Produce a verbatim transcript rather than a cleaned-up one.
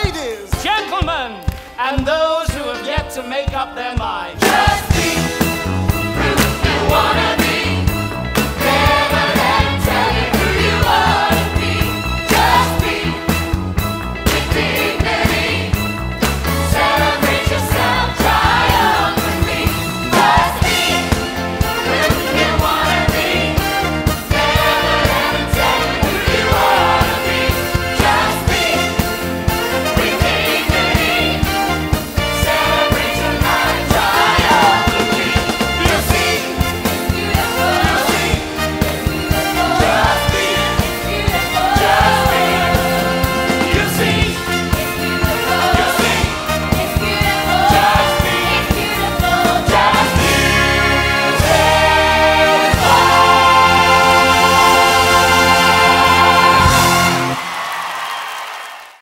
ladies, gentlemen, and those who have yet to make up their minds. Just be who you wanna